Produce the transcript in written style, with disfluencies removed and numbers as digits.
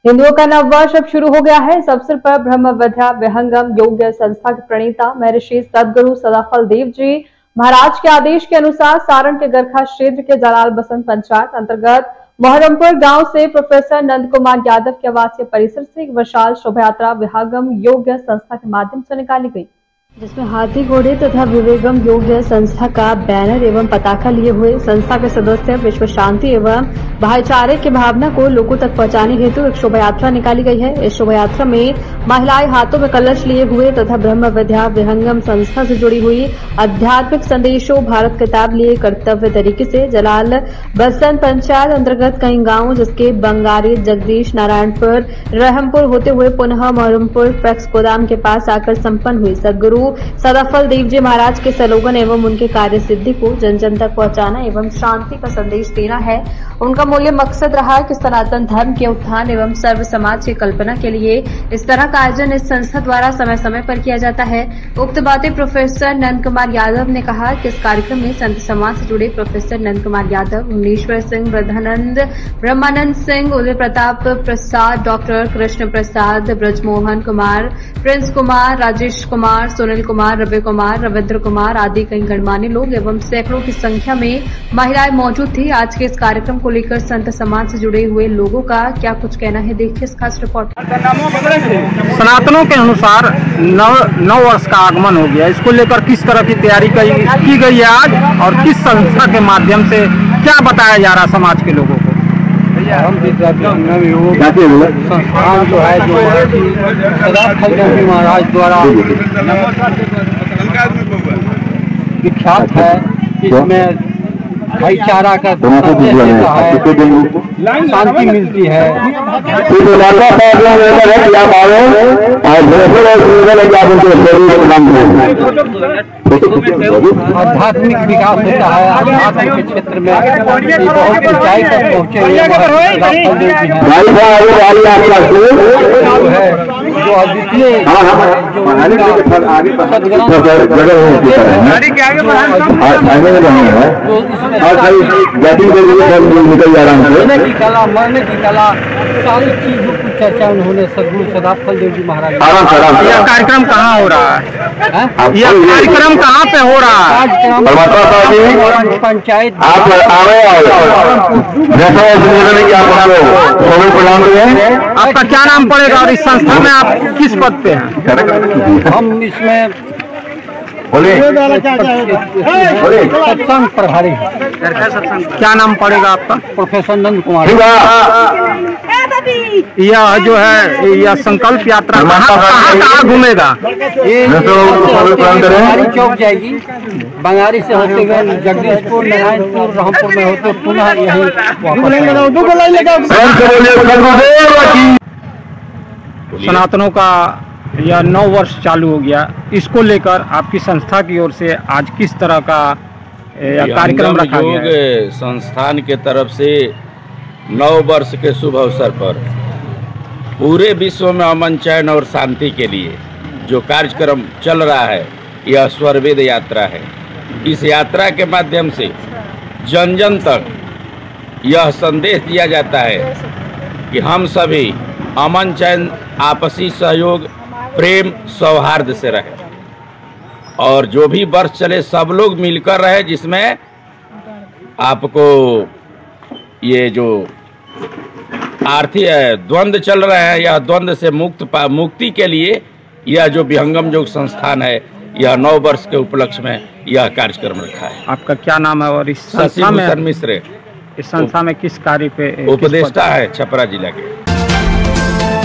हिंदुओं का नव वर्ष अब शुरू हो गया है। इस अवसर पर ब्रह्म विद्या विहंगम योग संस्था के प्रणेता महर्षि सदगुरु सदाफल देव जी महाराज के आदेश के अनुसार सारण के गरखा क्षेत्र के जलाल बसंत पंचायत अंतर्गत मोहरमपुर गांव से प्रोफेसर नंद कुमार यादव के आवासीय परिसर से एक विशाल शोभा यात्रा विहंगम योग संस्था के माध्यम से निकाली गई, जिसमें हाथी घोड़े तथा विवेगम योग संस्था का बैनर एवं पताका लिए हुए संस्था के सदस्य विश्व शांति एवं भाईचारे की भावना को लोगों तक पहुंचाने हेतु एक शोभा यात्रा निकाली गई है। इस शोभा यात्रा में महिलाएं हाथों में कलश लिए हुए तथा ब्रह्म विद्या विहंगम संस्था से जुड़ी हुई आध्यात्मिक संदेशों भारत किताब लिए कर्तव्य तरीके से जलाल बसंत पंचायत अंतर्गत कई गाँव जिसके बंगारी जगदीश नारायणपुर रहमपुर होते हुए पुनः मोहरमपुर पैक्स गोदाम के पास आकर संपन्न हुई। सदगुरु सदाफल देव जी महाराज के स्लोगन एवं उनके कार्य सिद्धि को जन जन तक पहुंचाना एवं शांति का संदेश देना है। उनका मूल्य मकसद रहा कि सनातन धर्म के उत्थान एवं सर्व समाज की कल्पना के लिए इस तरह का आयोजन इस संस्था द्वारा समय समय पर किया जाता है। उक्त बातें प्रोफेसर नंद कुमार यादव ने कहा कि इस कार्यक्रम में संत समाज से जुड़े professor Nand Kumar Yadav, Munishwar Singh, Vriddhanand, Brahmanand Singh, Uday Pratap Prasad, doctor Krishna Prasad, Brajmohan Kumar, Prince Kumar, Rajesh Kumar, Sunil Kumar, Ravi Kumar, Ravindra Kumar आदि कई गणमान्य लोग एवं सैकड़ों की संख्या में महिलाएं मौजूद थी। आज के इस कार्यक्रम को लेकर संत समाज से जुड़े हुए लोगों का क्या कुछ कहना है, देखिए इस खास रिपोर्ट। सनातनों के अनुसार नव वर्ष का आगमन हो गया, इसको लेकर किस तरह की तैयारी की गई है आज और किस संस्था के माध्यम से क्या बताया जा रहा समाज के लोगों को? हम संस्थान जो है सदाफल देव जी महाराज द्वारा विख्यात है, इसमें भाईचारा का संदेश देता है, शांति मिलती है। आध्यात्मिक विकास होता है, आध्यात्म के क्षेत्र में बहुत ऊंचाई तक पहुँचे हुए जो अद्वितीय की कला, मरने की कला, सारी चीजों की चर्चा उन्होंने सदगुरु सदाफल देव जी महाराज। यह कार्यक्रम कहाँ हो रहा है? यह कार्यक्रम कहाँ पे हो रहा है? पंचायत आपका क्या नाम पड़ेगा और इस संस्था में आप किस पद पे हैं? हम इसमें सत्संग प्रभारी। क्या नाम पड़ेगा आपका? प्रोफेसर नंद कुमार। यह जो है यह संकल्प यात्रा कहाँ घूमेगा? ये बंगारी चौक जाएगी, बंगारी से होते हुए जगदीशपुर, नारायणपुर, रामपुर में होते पुनः यही सनातनों का यह नव वर्ष चालू हो गया, इसको लेकर आपकी संस्था की ओर से आज किस तरह का कार्यक्रम रखा गया है? संस्थान के तरफ से नव वर्ष के शुभ अवसर पर पूरे विश्व में अमन, चैन और शांति के लिए जो कार्यक्रम चल रहा है, यह स्वरवेद यात्रा है। इस यात्रा के माध्यम से जन जन तक यह संदेश दिया जाता है कि हम सभी अमन, चैन, आपसी सहयोग, प्रेम, सौहार्द से रहे और जो भी वर्ष चले सब लोग मिलकर रहे, जिसमें आपको ये जो आर्थिक द्वंद्व चल रहे हैं, यह द्वंद्व से मुक्ति के लिए यह जो विहंगम योग संस्थान है, यह नव वर्ष के उपलक्ष्य में यह कार्यक्रम रखा है। आपका क्या नाम है और इस संस्था में? मिश्र। इस संस्था में किस कार्य पे उपदेष्टा है छपरा जिला के।